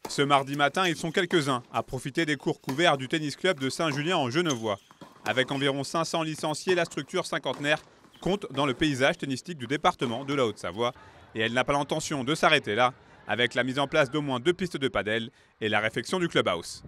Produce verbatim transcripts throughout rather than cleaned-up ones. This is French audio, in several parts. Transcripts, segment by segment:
Ce mardi matin, ils sont quelques-uns à profiter des cours couverts du tennis club de Saint-Julien en Genevois. Avec environ cinq cents licenciés, la structure cinquantenaire compte dans le paysage tennistique du département de la Haute-Savoie. Et elle n'a pas l'intention de s'arrêter là, avec la mise en place d'au moins deux pistes de padel et la réfection du clubhouse.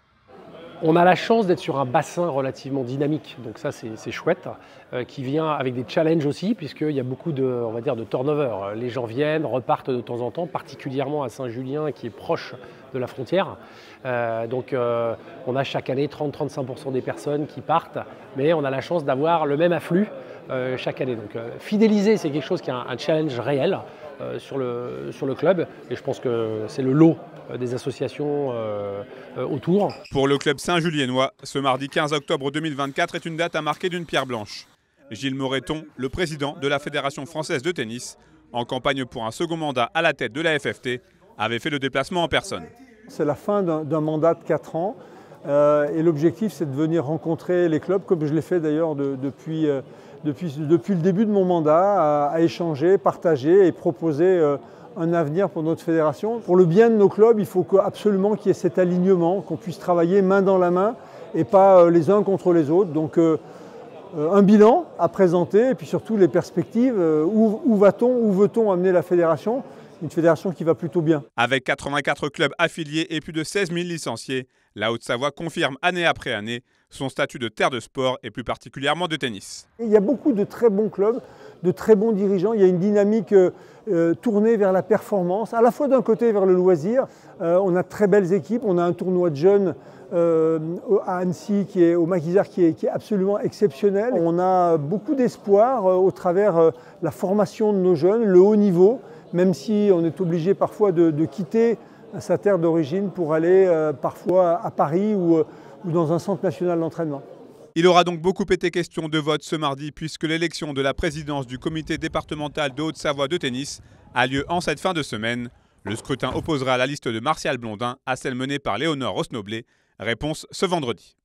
On a la chance d'être sur un bassin relativement dynamique, donc ça c'est chouette, euh, qui vient avec des challenges aussi, puisqu'il y a beaucoup de, on va dire, de turnover. Les gens viennent, repartent de temps en temps, particulièrement à Saint-Julien qui est proche de la frontière. Euh, donc euh, on a chaque année trente à trente-cinq pour cent des personnes qui partent, mais on a la chance d'avoir le même afflux euh, chaque année. Donc euh, fidéliser, c'est quelque chose qui est un, un challenge réel euh, sur, le, sur le club, et je pense que c'est le lot des associations euh, euh, autour. Pour le club saint-juliennois, ce mardi quinze octobre deux mille vingt-quatre est une date à marquer d'une pierre blanche. Gilles Moreton, le président de la Fédération française de tennis, en campagne pour un second mandat à la tête de la F F T, avait fait le déplacement en personne. C'est la fin d'un mandat de quatre ans euh, et l'objectif c'est de venir rencontrer les clubs, comme je l'ai fait d'ailleurs de, depuis, euh, depuis, depuis le début de mon mandat, à, à échanger, partager et proposer euh, un avenir pour notre fédération. Pour le bien de nos clubs, il faut absolument qu'il y ait cet alignement, qu'on puisse travailler main dans la main et pas les uns contre les autres. Donc euh, un bilan à présenter et puis surtout les perspectives. Où, où va-t-on, où veut-on amener la fédération? Une fédération qui va plutôt bien. Avec quatre-vingt-quatre clubs affiliés et plus de seize mille licenciés, la Haute-Savoie confirme année après année son statut de terre de sport et plus particulièrement de tennis. Il y a beaucoup de très bons clubs, de très bons dirigeants. Il y a une dynamique euh, tournée vers la performance, à la fois d'un côté vers le loisir. Euh, on a de très belles équipes. On a un tournoi de jeunes euh, à Annecy, qui est, au Maquisard, qui est, qui est absolument exceptionnel. On a beaucoup d'espoir euh, au travers euh, la formation de nos jeunes, le haut niveau, même si on est obligé parfois de, de quitter sa terre d'origine pour aller euh, parfois à Paris ou, euh, ou dans un centre national d'entraînement. Il aura donc beaucoup été question de vote ce mardi puisque l'élection de la présidence du comité départemental de Haute-Savoie de tennis a lieu en cette fin de semaine. Le scrutin opposera la liste de Martial Blondin à celle menée par Léonore Rosnoblé. Réponse ce vendredi.